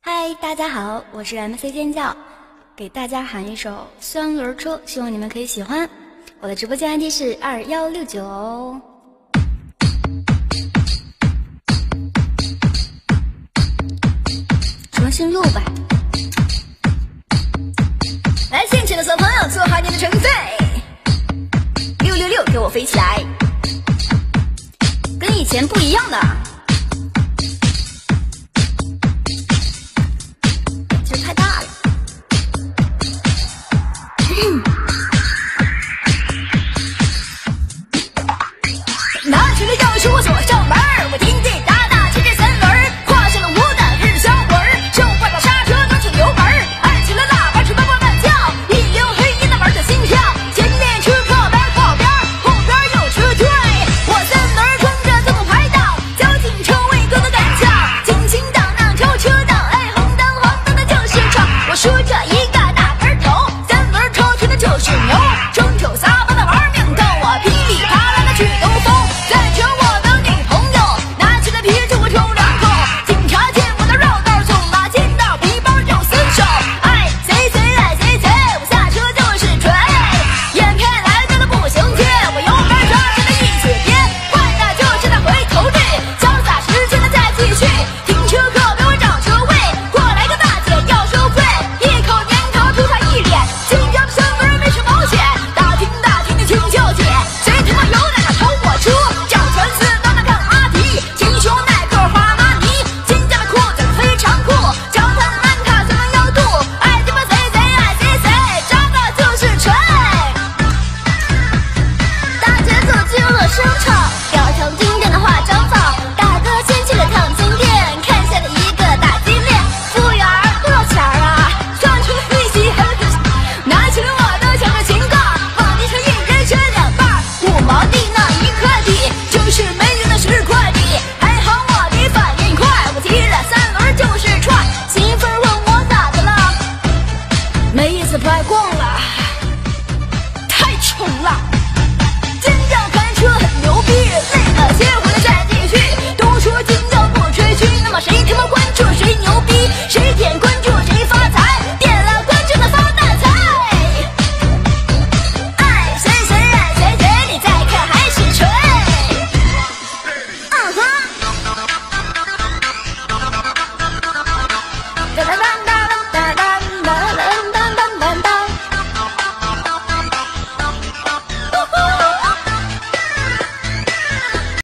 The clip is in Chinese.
嗨，大家好，我是 MC 尖叫，给大家喊一首《三轮车》，希望你们可以喜欢。我的直播间 ID 是2169。重新录吧。来，兴趣的小朋友，做好你的准备。666，给我飞起来！跟以前不一样的。